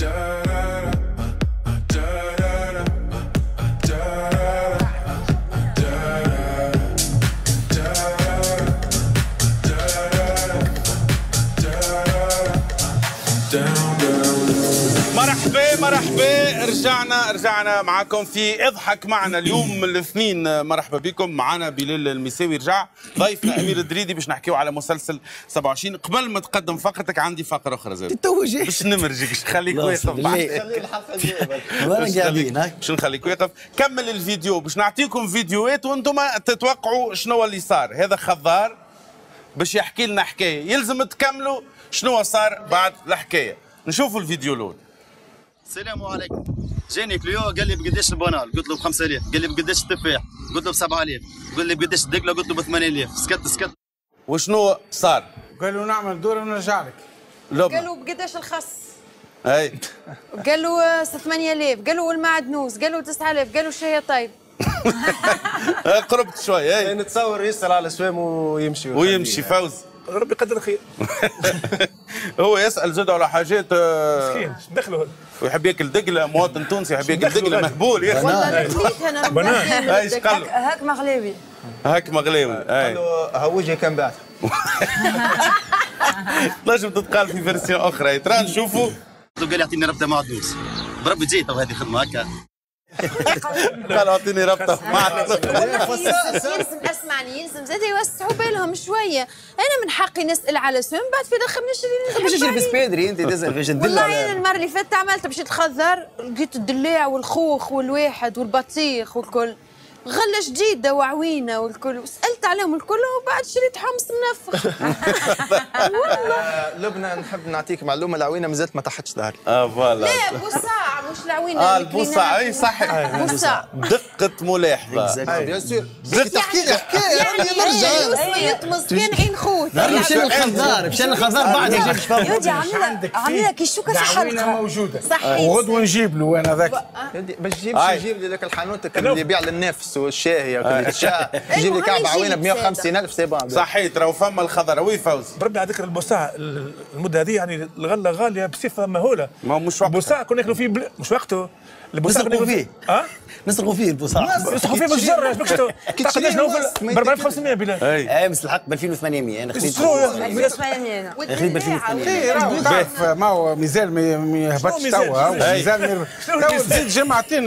مرحبا رجعنا معكم في اضحك معنا اليوم الاثنين. مرحبا بكم. معنا بلال المساوي رجع ضيفنا امير الدريدي باش نحكيو على مسلسل 27. قبل ما تقدم فقرتك عندي فقره اخرى زاد باش نمرجك باش نخليك واقف خلي الحلقه الجايه باش نخليك واقف. كمل الفيديو باش نعطيكم فيديوهات وانتم تتوقعوا شنو اللي صار. هذا خضار باش يحكي لنا حكايه، يلزم تكملوا شنو صار بعد الحكايه. نشوفوا الفيديو الاول. السلام عليكم. جاني كليو قال لي بقداش البنان؟ قلت له ب 5000. قال لي بقداش التفاح؟ قلت له ب 7000. قال لي بقداش الدقله؟ قلت له ب 8000. سكت. وشنو صار؟ قالوا نعمل دوره ونرجع لك. قالوا بقداش الخس؟ اي قالوا 8000. قالوا المعدنوس. قالوا 9000. قالوا الشاي طيب. قربت شوي. اي نتصور يسال على سوام ويمشي فوز. ربي يقدر خير. هو يسال زاد على حاجات مسكين دخلوا ويحب ياكل دقله. مواطن تونسي يحب ياكل دقله مهبول يا اخي. والله لقيت انا بنان. ايش قال له؟ هاك مغلاوي. هاك مغلاوي. قال له هوجه كان بعد. تنجم تتقال في فيرسيون اخرى. ترى نشوفوا. قال لي اعطيني ربطه معدوس. بربي جيت وهذه خدمه هكا. قال اعطيني ربطه معدوس. يلزم اسمعني، يلزم زاد يوسعوا بالهم شويه. انا من حقي نسال على سوم بعد في الاخر نشري بسبيدري انت دزل فيش الدلع. والله انا المره اللي فاتت عملت مشيت خضر لقيت الدلاع والخوخ والواحد والبطيخ والكل غله جديده وعوينه والكل، وسالت عليهم الكل وبعد شريت حمص منفخ. والله لبنى نحب نعطيك معلومه، العوينه مازالت ما طاحتش ظهري. فوالا. لا بوصاع مش العوينه. البوصاع. اي صح. بوصاع. دقه ملاحظه. بيان سور. تحكي لي حكايه يعني يطمس كان عين خوت. مشى الخضار بعد يجيب شفاف. يودي عامله كي الشوكه في العوينه موجوده. صحيح. وغدوه نجيب له انا ذاك. باش تجيب لي لك الحانوت اللي يبيع للنفس والشاهي الشاه تجيب لي كعب عوينه ب 150,000 سي بون. صحيت. راهو فما الخضراوي فوز. بربي على ذكر البوساع المده هذه يعني الغله غاليه بصفه مهوله. ما هو مش وقته. البوساع كنا ناكلوا فيه مش وقته. البوساع نسرقوا فيه. نسرقوا فيه البوساع. نسرقوا فيه بالجره. اش بك قداش ب 4500 بلال. اي بس الحق ب 2800 انا خذيت. 2800 خذيت ب 2800. تعرف ما هو مازال ما يهبطش توا. مازال تزيد جمعتين.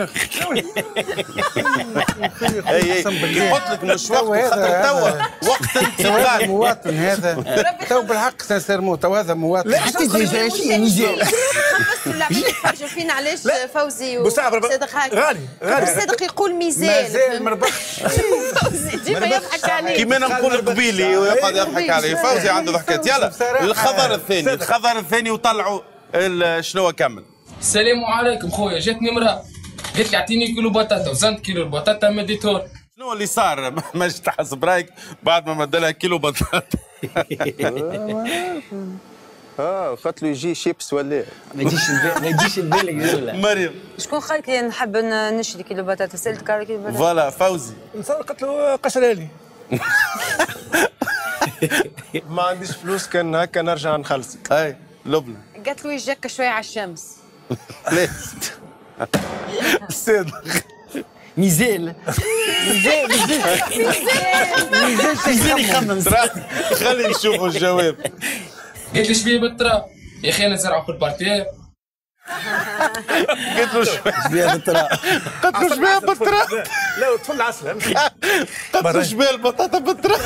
اي قلت لك مش وقت خاطر توا وقت انتقال المواطن هذا. تو بالحق سنسيرمون تو هذا مواطن. حتى ديجا شي ميزان. بس اللي يتفرجوا فينا علاش فوزي وصادق غالي صادق يقول مازال ما ربحش. فوزي ديما يضحك عليه كيما انا نقول قبيلي ويقعد يضحك عليه. فوزي عنده ضحكات. يلا الخضر الثاني وطلعوا شنو كمل. السلام عليكم خويا. جاتني امراه قالت لي اعطيني كيلو بطاطا وزنت كيلو البطاطا مديتور. شنو اللي صار؟ ماجد حسب رايك بعد ما مدلها كيلو بطاطا. قالت له يجي شيبس ولا ما يجيش البالك. مريم شكون قال لك نحب نشري كيلو بطاطا؟ سالتك على كيلو بطاطا. فوالا. فوزي قالت له قشرها لي. ما عنديش فلوس كان هكا نرجع نخلصك. اي لبنى قالت له يجاك شويه على الشمس. ليه؟ صادق. ميزان يخمم. خلي نشوفوا الجواب. قالت لي شبيه بالتراب يا اخي انا زرعوا في البارتير. قلت له شبيه بالتراب. قلت له شبيه بالتراب. لا طفل العسل. قلت له شبيه البطاطا بالتراب.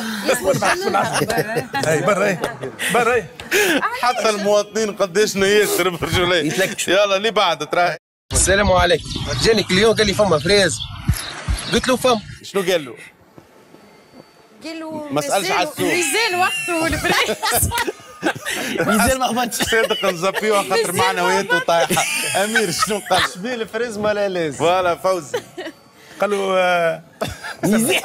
اي برا. حتى المواطنين قداش نياسر برجولين. يلا اللي بعد ترى. السلام عليكم. جاني كليون قال لي فما فريز. قلت له فما. شنو قال له؟ قال له ما سالش على السوق. ميزان وقته الفريز. ميزان ما هبطش. صادق نزبيوها خاطر معنوياته طايحه. امير شنو قال؟ شبيه الفريز ما لا لازم. فوالا. فوزي قال له ميزان.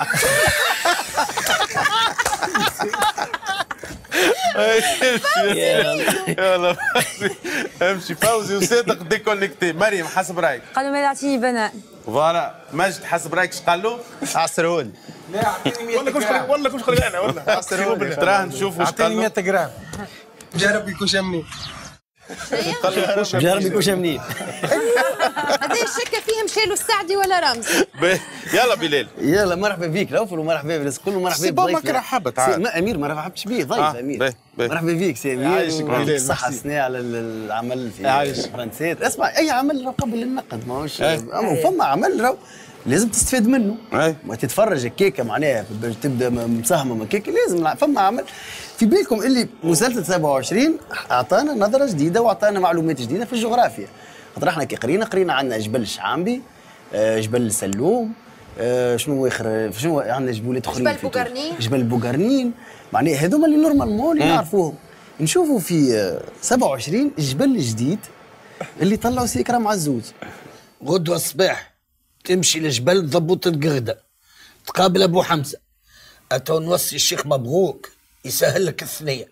يلا امشي. فوزي وصادق ديكونيكتي. مريم حسب رايك. قال له ما يعطيني بنان. فوالا. مجد حسب رايك ايش قال له؟ عصرهولي. لا اعطيني 100 جرام. والله كنت قال انا والله. تراه نشوفوا ايش قال اعطيني له. 100 جرام. جرب يكون شمني. جربي كوشة منين. هذا الشكه فيه مشالوا السعدي ولا رمز. يلا بلال. يلا مرحبا بيك لوفر ومرحبا بك الناس الكل ومرحبا بك. ما رحبت عاد. امير ما رحبتش بيه ضيف امير. مرحبا بيك سي امير. يعطيك الصحة السنة على العمل في فرنسيت. اسمع اي عمل قبل النقد ماهوش فما عمل راهو لازم تستفاد منه. ما تتفرج هكاكا معناها باش تبدا مساهمه من هكاكا لازم فما عمل. في بالكم اللي مسلسل 27 اعطانا نظره جديده واعطانا معلومات جديده في الجغرافيا. خاطر احنا كي قرينا عندنا جبل الشعامبي، جبل السلوم، شنو اخر شنو عندنا جبولات اخرين، جبل بوغرنين، جبل بوغرنين معناها هذوما اللي نورمالمون اللي نعرفوهم. نشوفوا في 27 الجبل الجديد اللي طلعوا سي إكرام عزوز. غدوه الصباح تمشي لجبل ضبوط القردة تقابل ابو حمزه، اتو نوصي الشيخ مبروك يسهل لك الثنيه.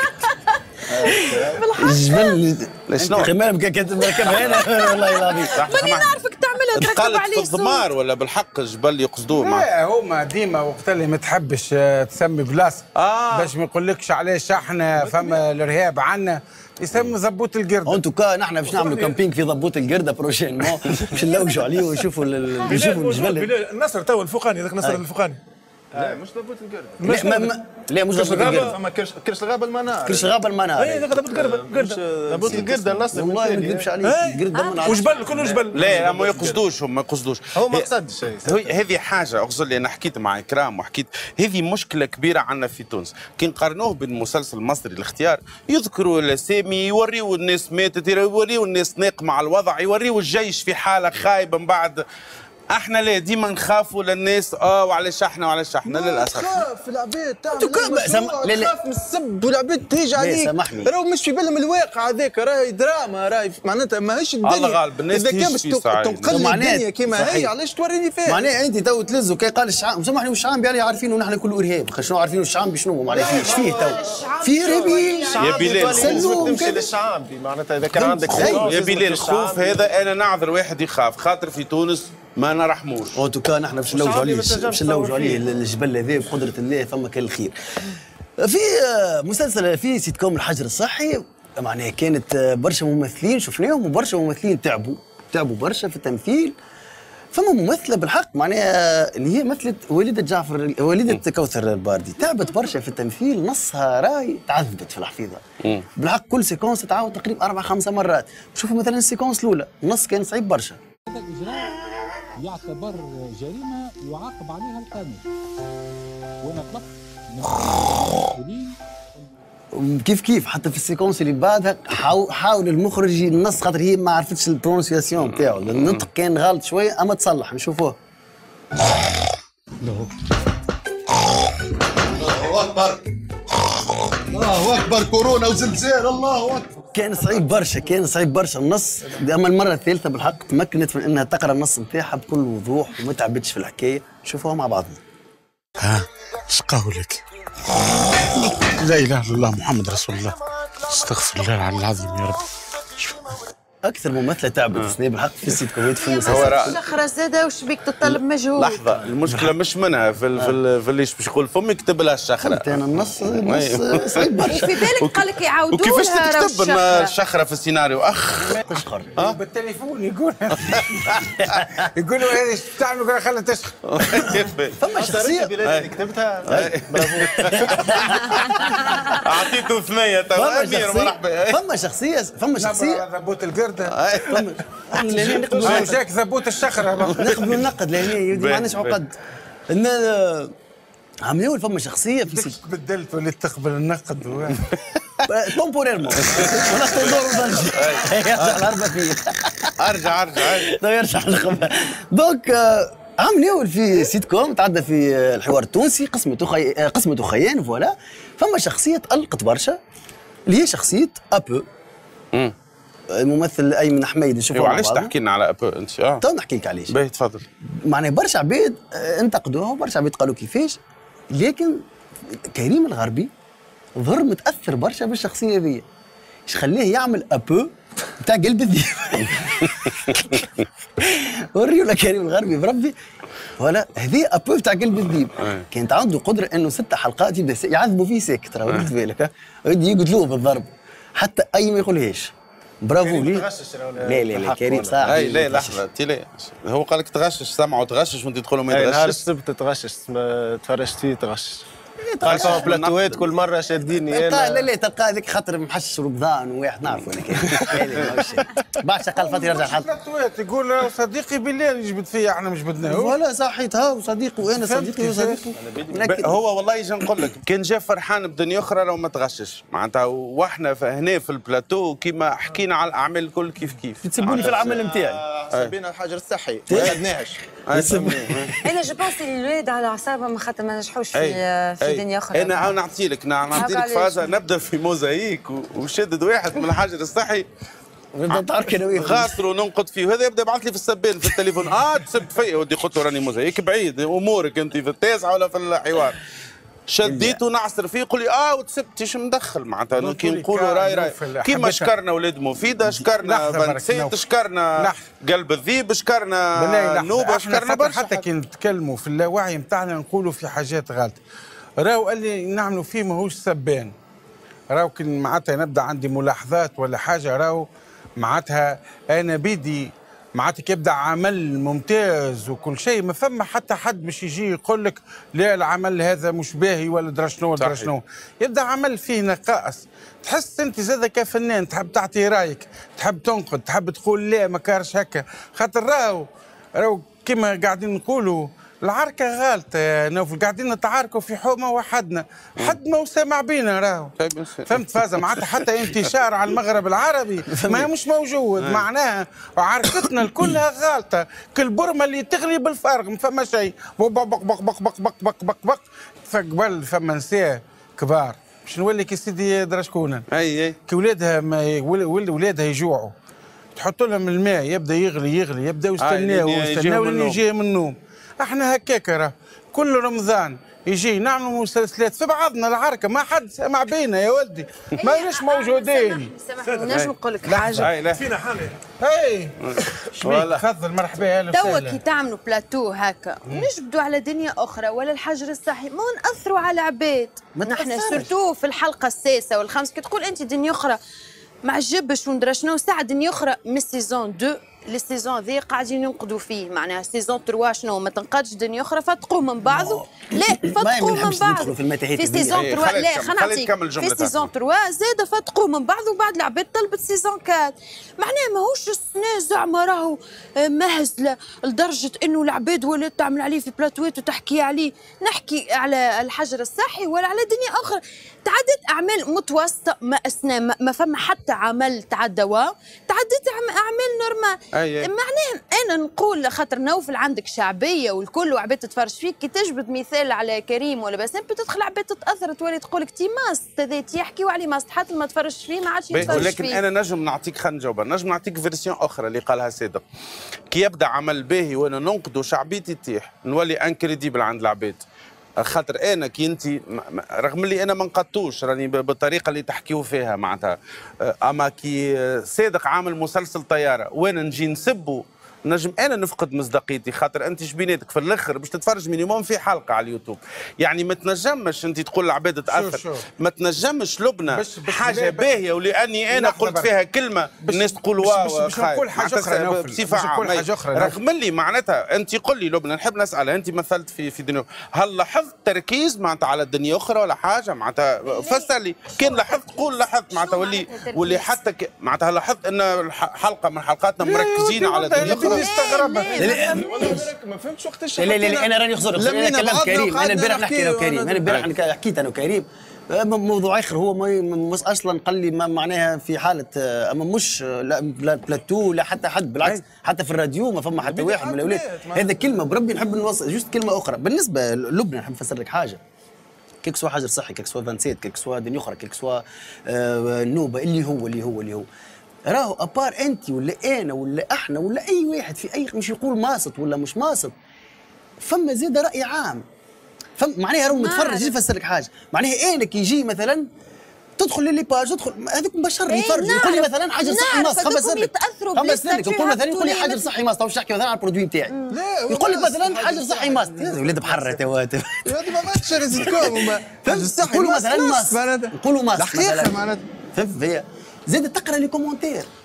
الجبل شنو كمان كنت مركبها هنا والله العظيم. ماني نعرفك تعملها تركب عليه في الضمار ولا بالحق الجبل يقصدوه لا هما ديما وقت اللي ما تحبش تسمي بلاصه باش ما يقولكش علاش احنا فما الارهاب عنا يسموا ضبوط القردة. ان توكا نحن باش نعملوا كامبينغ في ضبوط القردة بروشينمون باش نلوجوا عليه ونشوفوا الجبل. النصر تو الفوقاني هذاك نصر الفوقاني. لا مش ضبوط القردة. لا مش ضبوط القردة. فما كرش الغابة المنار. كرش الغابة المنار. اي هذاك ضبوط القردة. ضبوط القردة النصر. والله ما نكذبش عليك القردة المنار. وجبل كله جبل. لا ما يقصدوش هم ما يقصدوش. هو ما قصدش. هذه حاجه اقصد لي انا حكيت مع إكرام وحكيت هذه مشكله كبيره عندنا في تونس. كي نقارنوه بالمسلسل المصري الاختيار يذكروا الاسامي يوريوا الناس ماتت يوريوا الناس ناقمه على الوضع يوريوا الجيش في حاله خايبه من بعد. احنا لا ديما نخافوا للناس وعلاش احنا للاسف. تخاف العباد تعمل تخاف من السب والعباد تيجي عليك. سامحني راهو مش في بالهم الواقع هذاك راهي دراما راهي معناتها ماهيش الدنيا. الله غالب الناس اذا كان باش تنقل الدنيا كيما هي علاش توريني فيها. معناها انت تو تلزوا كي قال الشعب سامحني والشعب يعني عارفين ونحن كله ارهاب. شنو عارفين الشعب شنو معناها ايش فيه تو؟ في ارهابيين يا بلال تمشي للشعب معناتها اذا كان عندك يا بلال الخوف هذا انا نعذر واحد يخاف خاطر في تونس ما نرحموش. ان توكا نحن باش نلوجوا عليه الجبل هذا بقدره الله فما كان الخير. في مسلسل في سيت كوم الحجر الصحي معناها كانت برشا ممثلين شفناهم وبرشا ممثلين تعبوا برشا في التمثيل. فما ممثله بالحق معناها اللي هي مثلت والده كوثر الباردي تعبت برشا في التمثيل نصها راي تعذبت في الحفيظه. بالحق كل سيكونس تعاود تقريبا 4-5 مرات. شوفوا مثلا السيكونس الاولى النص كان صعيب برشا. هذا الإجراء يعتبر جريمة يعاقب عليها القانون. وأنا طلبت من المسؤولين كيف حتى في السيكونس اللي بعدها حاول المخرج النص خاطر هي ما عرفتش البرونسياسيون تاعو النطق كان غلط شويه اما تصلح نشوفوه. الله اكبر الله اكبر كورونا وزلزال الله اكبر. كان صعيب برشا النص. اما المره الثالثه بالحق تمكنت من انها تقرا النص نتاعها بكل وضوح وما تعبتش في الحكايه. نشوفوها مع بعضنا. ها شقاو لك. لا اله الا الله محمد رسول الله. استغفر الله العظيم يا رب. اكثر ممثله تعبت السنه بالحق في السيت كوميد في المسلسل. الشخره زاده وش بيك تطلب مجهود. لحظه المشكله مش منها في الليش باش يقول فمي كتب لها الشخره. انا النص صعيب برشا. وفي بالك قال لك يعاودوا لها. وكيفاش تكتب الشخره في السيناريو تشخر بالتليفون يقولوا ايش تعملوا خلينا تشخر. فما شخصيه اللي كتبتها برافو. اعطيته ثنيه فما شخصيه ضبوط القردة. نقبلوا جاك ضبوط الشخره نقبلوا النقد لهنا ما عندناش عقد. عملوا فما شخصيه في بدلت وليت تقبل النقد تومبوريرمون وناخذ دور ونرجع يرجع الهربه فيه. ارجع يرجع دونك عملوا في سيت كوم تعدى في الحوار التونسي قسمته خيان فوالا. فما شخصيه تألقت برشا اللي هي شخصيه ابو الممثل ايمن حميد. نشوفوا علاش تحكي لنا على ابو انت؟ تو نحكي لك علاش. باهي تفضل. معناها برشا عباد انتقدوها وبرشا عباد قالوا كيفاش لكن كريم الغربي ظهر متاثر برشا بالشخصيه هذيا. ايش خليه يعمل ابو نتاع قلب الذيب. وريوا لك كريم الغربي بربي ولا هذه ابو نتاع قلب الذيب. كانت عنده قدره انه 6 حلقات يبدا يعذبوا فيه ساكت. راه ردت بالك يقتلوه بالضرب حتى اي ما يقولهاش برافو لي. لا لا لا كريم صح. اي لا لحظه انت لا هو قال لك تغشش سمعوا تغشش وانت تقول له ما يتغشش. نهار السبت تغشش تفرجت فيه تغشش. تلقى بلاتوات كل مره شاديني لا لا تلقى هذيك خاطر محشش رمضان وواحد نعرفه انا بعد شغال فتره يرجع الحلقه. بلاتوات يقول صديقي بالليل يجبد فيا احنا مش بدناه. ولا صحيتها وصديقي وانا صديقي وصديقي. هو والله يجي نقول لك كان جا فرحان بدنيا اخرى لو ما تغشش معناتها واحنا هنا في البلاتو كيما حكينا على الاعمال الكل كيف تسبوني في العمل نتاعي. سبينا الحجر الصحي ما خدناهش. انا جو بونس الولاد على اعصابهم خاطر ما نجحوش في دنيا اخرى. انا نعطي لك فازه نبدا في موزايك وشدد واحد من الحجر الصحي غاسر وننقد فيه وهذا يبدا يبعث لي في السبان في التليفون تسب فيا ودي قلت له راني موزايك بعيد امورك انت في التاسعه ولا في الحوار شديته نعصر فيه يقول لي وتسبتي شو مدخل معناتها كي نقولوا راي كيما شكرنا ولاد مفيده شكرنا فانسيت شكرنا قلب الذيب شكرنا نوبه شكرنا برشا حتى كي نتكلموا في اللاوعي نتاعنا نقولوا في حاجات غلط راهو قال لي نعملوا فيه ماهوش سبان راهو كي معناتها نبدا عندي ملاحظات ولا حاجه راهو معناتها انا بيدي معناتها كيبدا عمل ممتاز وكل شيء ما فما حتى حد باش يجي يقول لك لا العمل هذا مش باهي ولا درا شنو درا شنو يبدا عمل فيه نقائص تحس انت زاد كفنان تحب تعطي رايك تحب تنقد تحب تقول لا ما كارش هكا خاطر راهو كيما قاعدين نقولوا العركه غالطه يا نوفل قاعدين نتعاركوا في حومه وحدنا حد ما سامع بينا راهو فهمت فازه معناتها حتى انتشار على المغرب العربي ما مش موجود معناها عركتنا كلها غالطه كل برمه اللي تغلي بالفارغ ما فما شيء بق بق بق بق بق بق بق بق بق فقبل فما نساء كبار باش نولي كي سيدي درا شكون اي كي ولادها يجوعوا تحط لهم الماء يبدا يغلي يبداو يستناو لين يجي من النوم احنا هكاك راه كل رمضان يجي نعملوا مسلسلات في بعضنا العركه ما حد سمع بينا يا ولدي ماناش موجودين. سامحني نجم نقول لك حاجه فينا حالة تفضل مرحبا اهلا وسهلا. توا كي تعملوا بلاتو هكا نجبدوا على دنيا اخرى ولا الحجر الصحي ما ناثروا على عباد نحن سورتو في الحلقه السادسه والخامسه كي تقول انت دنيا اخرى ما عجبش وندرا شنو ساعه دنيا اخرى من سيزون 2 السيزون ذي قاعدين ينقدوا فيه معناها سيزون 3 شنو ما تنقدش دنيا اخرى فتقوا من بعض لا فتقوا من بعض في سيزون 3 لا خلينا نعطيك في سيزون 3 زاد فتقوا من بعض وبعد العباد طلبت سيزون 4 معناها ماهوش السنه زعما راهو مهزله لدرجه انه العباد ولات تعمل عليه في بلاتوات وتحكي عليه نحكي على الحجر الصحي ولا على دنيا اخرى تعدت اعمال متوسطه ما اسنا ما فما حتى عمل تعدوا تعدت اعمال نورمال معناها انا نقول خاطر نوفل عندك شعبيه والكل وعباد تتفرج فيك كي تجبد مثال على كريم ولا بسام بتدخل عباد تتاثر تولي تقول لك تي ماست هذا يحكي وعليه ماست حتى ما تفرجش فيه ما عادش يتفرج ولكن فيه. انا نجم نعطيك خلينا نجاوب نجم نعطيك فيرسيون اخرى اللي قالها صادق كي يبدا عمل باهي وانا ننقده شعبيتي تطيح نولي انكريديبل عند العباد خاطر انا كي انت رغم اللي انا ما نقدتوش راني بالطريقه اللي تحكيوا فيها معناتها اما كي صادق عامل مسلسل طياره وانا نجي نسبه نجم انا نفقد مصداقيتي خاطر انت شبيناتك في الاخر باش تتفرج مينيموم في حلقه على اليوتيوب يعني ما تنجمش انت تقول العباد تاثر ما تنجمش لبنى حاجه باهيه ولاني انا قلت فيها كلمه الناس تقول واو باش نقول حاجه اخرى بصفه عامه رغم اللي معناتها انت قل لي لبنى نحب نسالها انت مثلت في دنيا هل لاحظت تركيز معناتها على الدنيا اخرى ولا حاجه معناتها فسر لي كان لاحظت قول لاحظت معناتها واللي حتى معناتها لاحظت ان حلقه من حلقاتنا مركزين على الدنيا اخرى استغرب ما فهمتش وقتاش لا انا راني خزر انا كلمت كريم انا البارح نحكي له كريم انا البارح حكيت انا وكريم موضوع اخر هو مش اصلا قال لي ما معناها في حاله اما مش لا بلاتو لا حتى حد بالعكس حتى في الراديو ما فما حتى واحد من الاولاد هذا كلمه بربي نحب نوصل جوست كلمه اخرى بالنسبه للبنى نحب نفسر لك حاجه كيك سوا حجر صحي كيك سوا فانسيت كيك سوا دنيا اخرى كيك سوا النوبه اللي هو راهو ابار انت ولا انا ولا احنا ولا اي واحد في اي مش يقول ماسط ولا مش ماسط فما زاد راي عام معناها راهو متفرج يجي يفسر لك حاجه معناها انا كي يجي مثلا تدخل للي باج تدخل هذوك بشر يفرج يقول لي مثلا حجر صحي ماسط خمس سنين يقول مثلا يقول لي حجر صحي ماسط مش نحكي مثلا على البرودوي نتاعي يقول لك مثلا حجر صحي ماسط يا ولاد بحر تواتر هذه ما ماتش رزقكم حجر صحي يقولوا مثلا ماسط يقولوا ماسط حقيقه معناتها فهمت زاد تقرا لي كومونتير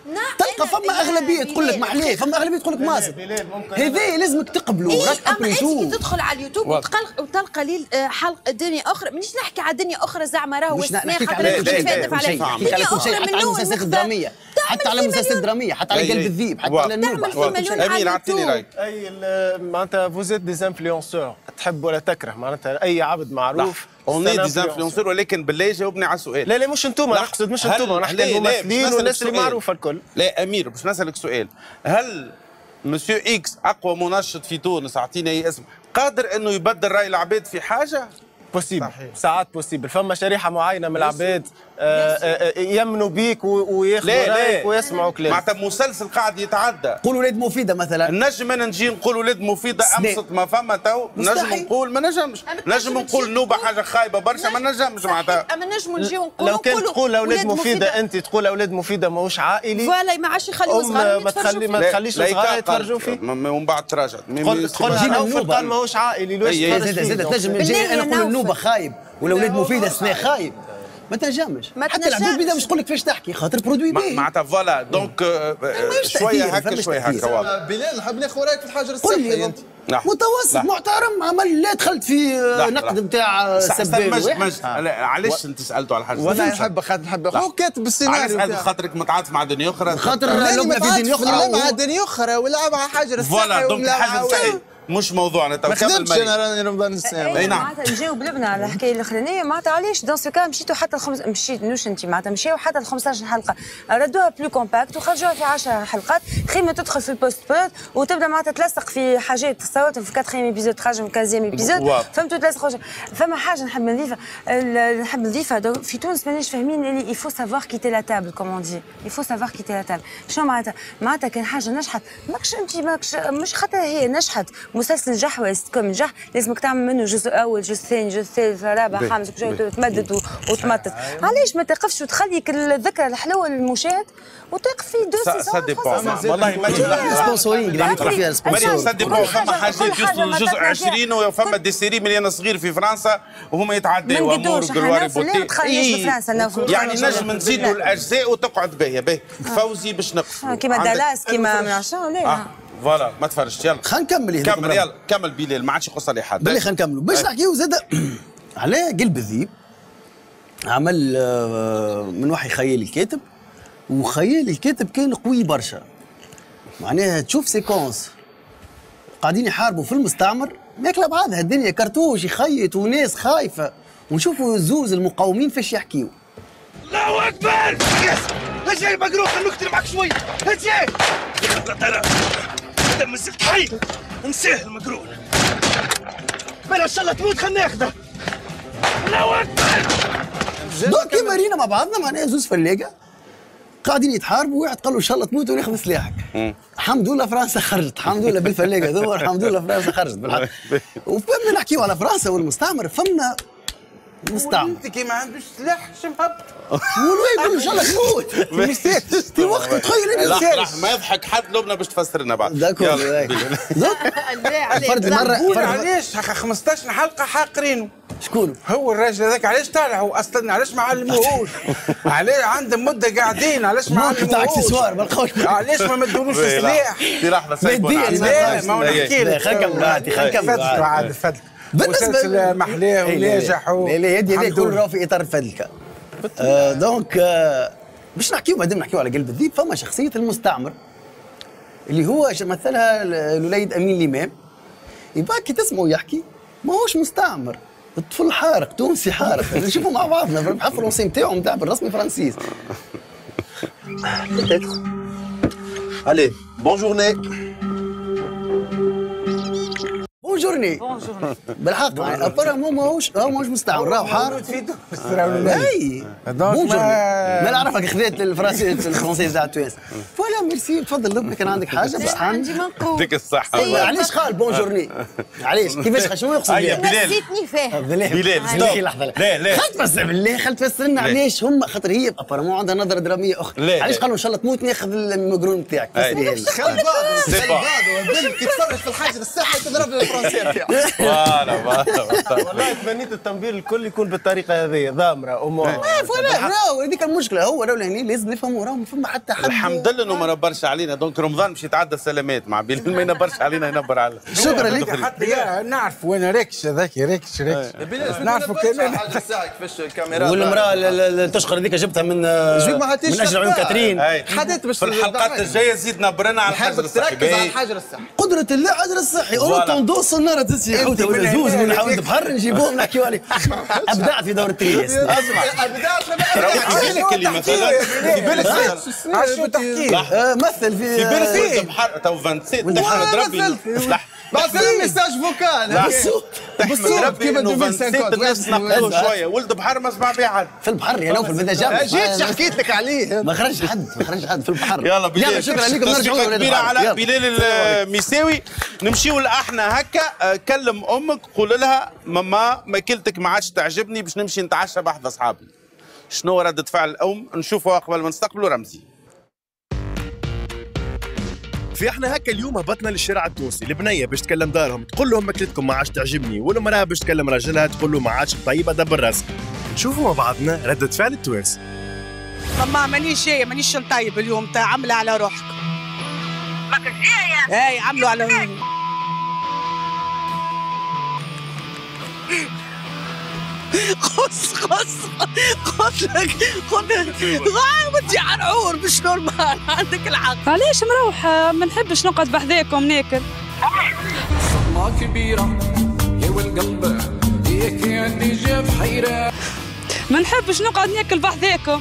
تلقى فما اغلبيه تقول لك محليه، فما اغلبيه تقول لك مازن. هذا لازمك تقبلوا. راك اما انت كي تدخل على اليوتيوب وتلقى لي حلقه دنيا اخرى، مانيش نحكي على دنيا اخرى زعما راهو نحكي على شيء، حتى على المسلسلات الدراميه، حتى على المسلسلات الدراميه، حتى على قلب الذيب، حتى على النوبه. امير اعطيني رايك. اي معناتها فوزيت ديز انفلونسور، تحب ولا تكره، معناتها اي عبد معروف اوني ديز انفلونسور، ولكن بالله جاوبني على السؤال. لا مش انتوما، نقصد مش انتوما، نحكي الممثلين والناس اللي معروفه الكل. لا امير باش نسالك سؤال، هل مسيو اكس اقوى منشط في تونس، اعطينا اي اسم، قادر انه يبدل راي العباد في حاجه؟ بوسيبل، ساعات بوسيبل، فما شريحه معينه من العباد يمنوا بيك وياخذوا رايك ويسمعوا كلامك. معناتها مسلسل قاعد يتعدى. قول ولاد مفيده مثلا، نجم انا نجي نقول ولاد مفيده امسط ما فما تو، نجم نقول ما نجمش، نجم نقول نوبه حاجه خايبه برشا ما نجمش معناتها. اما نجم نجيو نقولوا لو كان تقول اولاد مفيده، انت تقول اولاد مفيده ماهوش عائلي، فوالا ما عادش يخليوا صغار ما تخليش صغار يتفرجوا فيه. ومن بعد تراجعت قلنا الفرقان ماهوش عائلي، ليش زاد تنجم نجي انا نقول النوبه خايب ولا ولاد مفيده سنة خايب، ما تنجمش. حتى العباد بيدا مش تقول لك فاش تحكي، خاطر برودوي باهي معناتها فوالا. دونك شويه هكا شويه هكا واضح. بلال نحب ناخذ رايك في الحجر الصحي انت. متوسط محترم، عمل لا دخلت في نقد نتاع سبان. علاش انت سالته على حاجه؟ والله نحب هو كاتب السيناريو. علاش خاطرك متعاطف مع دنيا اخرى؟ خاطر لعبنا في دنيا اخرى، مع دنيا اخرى ولعب على حجر الصحي. فوالا دونك حجر الصحي مش موضوعنا. ما خدمتش انا راني رمضان السلام. اي نعم. معناتها نجاوب لبنى على الحكايه الاخرانيه، معناتها علاش دون سو كان مشيتوا حتى مشيت نوش انت معناتها مشاو حتى ل 15 حلقه، ردوها بلو كومباكت وخرجوها في 10 حلقات، خيمه تدخل في البوست برود وتبدا معناتها تلصق في حاجات تصورت في 4 ايبيزود تخرج في 15 ايبيزود، فهمتوا تلصق. فما حاجه نحب نضيفها في تونس مانيش فاهمين اللي يفو سافوار كيتي لا تابل كومون دي، يفو سافوار كيتي لا تابل. شنو معناتها كان حاجه نجحت ماكش انت مش خاطر هي نجحت، مسلسل نجح كوم نجح لازمك تعمل منه جزء اول جزء ثاني جزء ثالث رابع خامس تمدد وتمطط. علاش ما تقفش وتخلي الذكرى الحلوه للمشاهد وتوقف في دوسي سا ديبون والله ما تجي سبونسورينغ اللي يدخل فيها سبونسور. سا ديبون فما حاجات يوصلوا للجزء 20 وفما دي سيري من انا صغير في فرنسا وهما يتعداوا امور قرواري بوتي. يعني نجم نزيدوا الاجزاء وتقعد باهيه فوزي باش نقف كيما دالاس كيما من عشان لا فوالا ما تفرجت. يلا خلينا نكمل. كمل يلا كمل بلال ما عادش يقص عليه حد. خلينا نكملوا باش نحكيو زاد على قلب الذيب. عمل من وحي خيال الكاتب، وخيال الكاتب كان قوي برشا. معناها تشوف سيكونس قاعدين يحاربوا في المستعمر ماكله بعضها الدنيا كرتوش يخيط وناس خايفه، ونشوفوا زوز المقاومين فاش يحكيوا. الله اكبر! يس اجي مقروق خلينا نقتل معك شوي. اجي لا ترى هذا مسكت حي نسيه المقروق بلا ان شاء الله تموت خلينا ناخذه. الله اكبر! دوك كيما رينا مع بعضنا معناها زوز فلاقه قاعدين يتحاربوا، واحد قال له ان شاء الله تموت وناخذ سلاحك. الحمد لله فرنسا خرجت، الحمد لله بالفلاقه هذوما، الحمد لله فرنسا خرجت بالحق. وفما نحكيو على فرنسا والمستعمر، فما مستعمر انت كي ما عندوش سلاح شمهبط والوي يقول ان شاء الله تموت في وقت تخيل انت ما يضحك حد لبنى باش تفسر بعد. داكور فرد مره علاش 15 حلقه حاقرينه. شكون هو الراجل هذاك؟ علاش طالع هو اصلا؟ علاش ما علموهوش؟ علاش عندهم مده قاعدين؟ علاش ما علموهوش؟ تاع اكسسوار ما لقاوش. علاش ما مدولوش سلاح؟ في لحظه سيبوا ما هو نحكي لك. خلينا نكمل عاد فضل. مسلسل محلاه وناجح لا يدي هذا كله راهو في اطار الفدلكه. دونك باش نحكيو مادام نحكيو على قلب الذيب، فما شخصيه المستعمر اللي هو مثلها الوليد امين الامام. يبقى كي تسمعوا يحكي ماهوش مستعمر، الطفل حارق تونسي حارق. نشوفوا مع بعضنا بحال الفرنسي نتاعو نتاع بالرسمي فرنسيس. Allez, bonne journée. بونجورني بالحق ابارامون ماهوش مستعمر، راهو حار اي بونجورني. ما نعرفك خذيت الفرنسي تاع تونس. فوالا ميرسي تفضل لبنى كان عندك حاجه بس عندي منقول. يعطيك الصحه. علاش قال بونجورني؟ علاش كيفاش شنو يقصد؟ بلال نسيتني فاهم. بلال ستوب. لا خلت بس بالله خلت تفسر لنا علاش هم، خاطر هي ابارامون عندها نظره دراميه اخرى. علاش قالوا ان شاء الله تموت ناخذ المقرون تاعك؟ فسري لي. خلي بعضه كي تفرج في الحاجه الصحي تضرب الفرنسي. والله تمنيت التنبير الكل يكون بالطريقه هذه ضامره ومواضحه. راهو هذيك المشكله، هو راهو يعني لازم نفهموا، راهو ما فما حتى حد. الحمد لله انه ما نبرش علينا، دونك رمضان مش يتعدى سلامات مع بلال، ما ينبرش علينا ينبر على. شكرا لك. حتى نعرف وانا ركش هذاك ركش نعرفوا كمان حاجه الساعه كيفاش الكاميرا والمراه اللي تشقر هذيك جبتها من اجل عيون كاترين. حدث باش في الحلقات الجايه زيد نبرنا على الحجر الصحي. تركز على الحجر الصحي. قدرة الله حجر الصحي. اورطون دوس النار تسي حوته ولا زوز من حوت بحر نجيبوهم نحكيو عليه. ابدعت في دور الترياس. ابدعت في بالك اللي مثلا في بالك شو تحكي؟ مثل في بالك ولد بحر تو 27 تحمد ربي. بعث لي ميساج فوكال تحمد ربي انه 27 الناس نقلوه شويه. ولد بحر ما سمع بها حد. في البحر يا نوفل بدا جاب. جيت حكيت لك عليه. ما خرج حد في البحر. يلا بلال شكرا لكم. نرجعوا كبيره على بلال المساوي. نمشيو لاحنا هكا. كلم امك قول لها ماما ماكلتك ما عادش تعجبني باش نمشي نتعشى بحذا اصحابي. شنو ردة فعل الام؟ نشوفوها قبل ما نستقبلوا رمزي. في احنا هكا اليوم هبطنا للشارع التونسي. البنيه باش تكلم دارهم تقول لهم ماكلتكم ما عادش تعجبني، والمراه باش تكلم راجلها تقول له ما عادش طيبه دبر راسك. نشوفوا مع بعضنا ردة فعل التوانسه. ماما مانيش جايه، مانيش نطيب اليوم، عامله على روحك. ماك جايه؟ اي عملوا على روحك. خذ ودي عرعور مش نورمال. عندك الحق. علاش مروحة ما نحبش نقعد بحذاكم ناكل. صدمة كبيرة يا والقلب هيك عندي جاب حيرة. ما نحبش نقعد ناكل بحذاكم.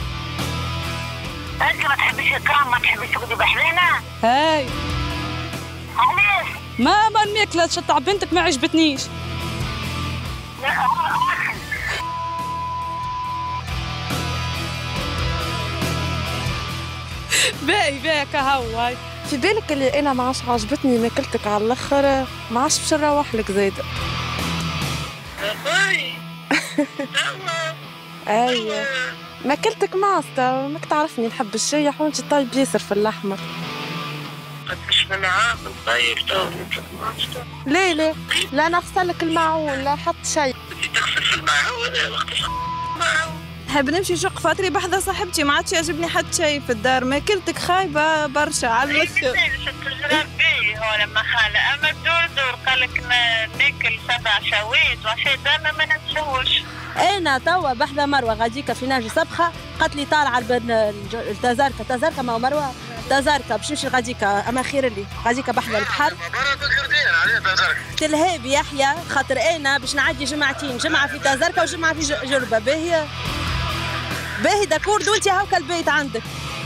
انت ما تحبيش الكرام، ما تحبيش تقعدي بحذانا؟ هاي علاش؟ ما الماكلة تاع بنتك ما عجبتنيش. باهي كهواي. في بالك اللي انا ما عادش عجبتني ماكلتك على الاخر، ما عادش باش نروح لك زايده. ايوه ماكلتك معصته، ماك تعرفني نحب الشيح وانت طيب ياسر في اللحمه. قداش من عام طيب لا لا نغسلك الماعون لا حط شيء. تغسل في الماعون وقتاش الماعون؟ نحب نمشي نشق فاطري بحذا صاحبتي، ما عادش يعجبني حتى شيء في الدار، ماكلتك خايبه برشا على الوسط. هو لما خاله اما دور قال لك ناكل 7 شويت وعشان دائما ما نتسوش. انا توا بحذا مروه غاديكا في ناجي سبخه قالت لي طالعه التزاركه ما مروه تزاركه باش نمشي غاديكا، اما خير اللي غاديكا بحذا البحر. قلت لها بيحيى خاطر انا باش نعدي جمعتين، جمعه في تزاركه وجمعه في جربه. باهي داكور وانت هاكا البيت عندك.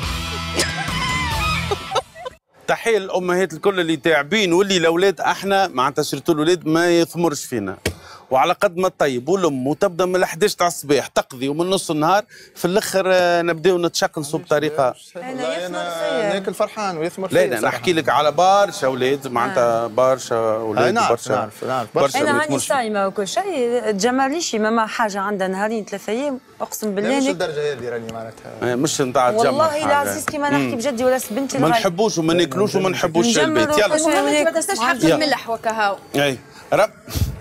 تحيه للامهات الكل اللي تاعبين واللي الاولاد احنا معناتها شريتوا الاولاد ما يثمرش فينا، وعلى قد ما طيب والام وتبدا من 11 تاع الصباح تقضي ومن نص النهار في الاخر نبداو نتشقلصوا بطريقه. انا ناكل فرحان ويثمر فيا. لا نحكي لك على برشا اولاد معناتها برشا اولاد برشا. نعرف انا هاني صايمه وكل شيء، تجمليش ماما حاجه عندها نهارين 3 ايام اقسم بالله. مش الدرجه هذه راني معناتها مش نتاع تجمل والله العزيز كيما نحكي بجدي ولا بنتي ما نحبوش وما ناكلوش وما نحبوش البيت. يلا ما تنساش حفل الملح وكهو. اي رب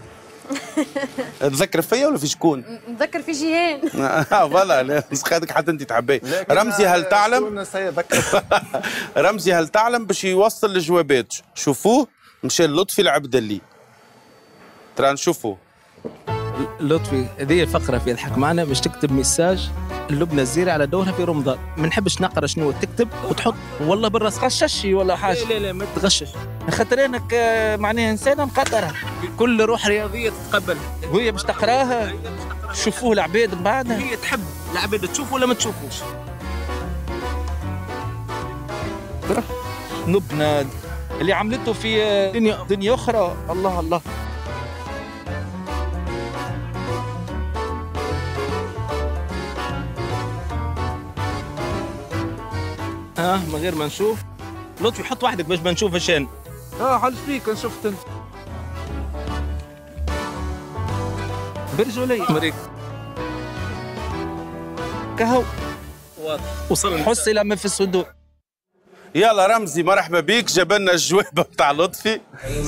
تذكر فيا ولا في شكون؟ نذكر في جيهان. فوالا نسخاتك حتى انت تحبي. رمزي هل تعلم؟ رمزي هل تعلم باش يوصل الجوابات. شوفوه مشى لطفي العبدلي. ترى نشوفوه. لطفي هذه الفقرة في يضحك معنا باش تكتب ميساج اللبنة الزيرة على دورها في رمضان. ما نحبش نقرا شنو تكتب وتحط والله بالراس غششي ولا حاجة. لا ما تغشش، خاطر انك معناها انسانة مقدرة كل روح رياضية تتقبل، وهي باش تقراها شوفوه العباد من بعدها. هي تحب العباد تشوف ولا ما تشوفوش. لبنى اللي عملته في دنيا أخرى. الله الله. من غير ما نشوف. لطفي حط وحدك باش ما نشوف شان. حل فيك شفت انت. برجولي مريك كهو واضح. وصل حس الى ما في الصدور. يلا رمزي مرحبا بيك، جاب لنا الجواب بتاع لطفي.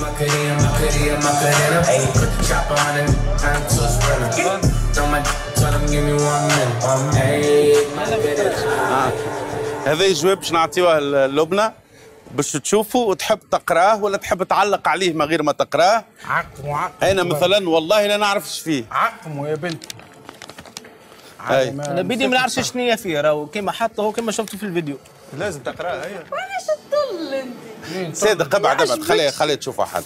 هذا الجواب باش نعطيوه للبنى باش تشوفوا وتحب تقراه ولا تحب تعلق عليه من غير ما تقراه. عقموا انا مثلا والله لا نعرفش فيه. عقموا يا بنتي. انا بدي ما نعرفش شنو هي فيه، راهو كيما حطه هو كيما شفته في الفيديو. لازم تقراه. هي وعلاش تضل انت؟ صادق ابعد خليه تشوفها حد.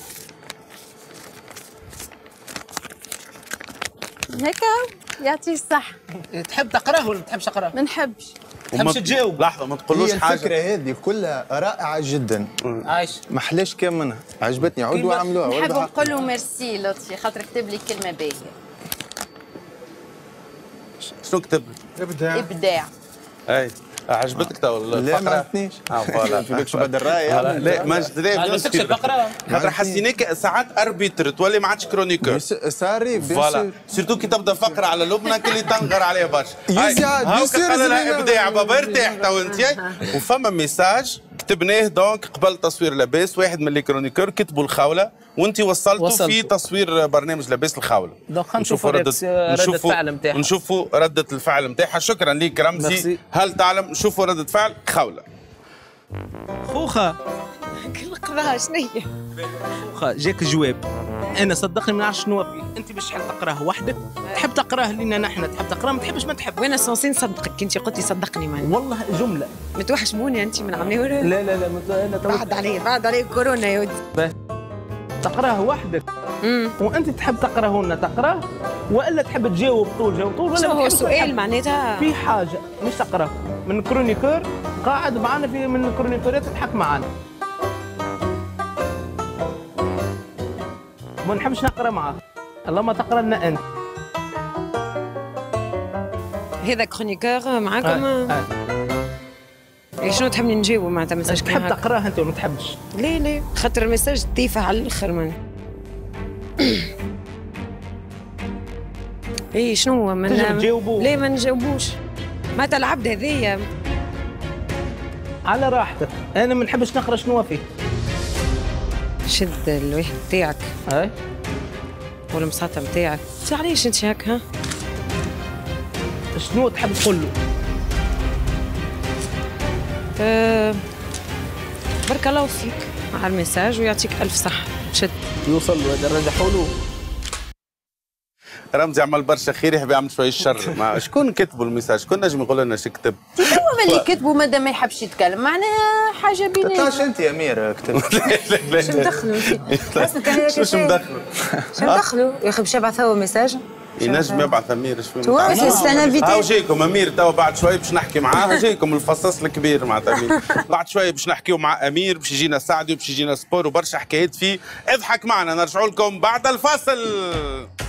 هكا يعطيه الصح. تحب تقراه ولا ما تحبش تقراه؟ ما نحبش. تحبش تجاوب. لحظه ما تقولوش حاجه. الفكره هذه كلها رائعه جدا. عايش. ما حلاش كان منها، عجبتني. عودوا عملوها. نحب نقول له ميرسي لطفي خاطر كتب لي كلمه باهيه. شنو كتب؟ ابداع. اي عجبتك تو الفقره؟ لا ما عجبتنيش. فوالا فيكش بدل الراي. لا ما عجبتكش الفقره خاطر حسيناك ساعات اربيتر تولي ما عادش كرونيكور. ساري فوالا سيرتو كي تبدا فقره على لبنى كل اللي تنغر عليها برشا. هاكا قال لها ابداع بابا ارتاح تو انت. وفما ميساج كتبناه دونك قبل تصوير لاباس، واحد من لي كرونيكور كتبوا الخاوله وانت وصلتوا في تصوير برنامج لاباس الخاوله. نشوفوا ردة الفعل نتاعها. نشوفوا ردة الفعل نتاعها. شكرا ليك رمزي. هل تعلم شوفوا ردة فعل خاوله. خوخه كل قراها شنيا؟ خوخه جاك جواب، انا صدقني ما نعرفش شنو فيه، انت باش تحب تقراه وحدك، تحب تقراه لنا نحن، تحب تقراه ما تحبش ما تحب. وانا صوصين صدقك انت قلتي صدقني معي. والله جمله. متوحشموني انت من عمي ولا؟ لا انا بعد علي كورونا يا ودي. تقراه وحدك وانت تحب تقراه لنا تقراه والا تحب تجاوب طول ولا هو السؤال معناتها في حاجه مش تقراه من كرونيكور قاعد معنا في من الكرونيكورات تضحك معنا ما نحبش نقرا معاه. الله ما تقرا لنا انت. هذا كرونيكور معاكم. شنو تحبني نجاوب معناتها مساج تحب تقراه انت ولا ما تحبش؟ لا خاطر المساج تيفه على الاخر من اي شنو من نجاوبوه؟ لا ما نجاوبوش معناتها العبد هذايا على راحتك. انا ما نحبش نقرا شنو فيه. شد الواحد تاعك اي والمساطه نتاعك. علاش انت هكا؟ شنو تحب تقول له؟ بارك الله فيك على المساج ويعطيك الف صحه. شد يوصل له هذا نرجحوا له. رمزي عمل برشا خير يحب يعمل شويه شر. ما شكون كتبوا الميساج؟ شكون نجم يقول لنا شو كتب؟ هو اللي كتبوا مادام ما يحبش يتكلم معناها حاجه بيناتنا. تطلعش انت يا امير كتبت. لا شو مدخلوا انت؟ شو مدخلوا؟ شو مدخلوا؟ يا اخي باش يبعث هو ميساج. ينجم يبعث امير شوي. هاو جايكم امير توا بعد شوي باش نحكي معاه. جايكم الفصاص الكبير مع امير. بعد شوي باش نحكيو مع امير باش يجينا سعدي وباش يجينا سبور وبرشا حكايات فيه. اضحك معنا. نرجعوا لكم بعد الفاصل.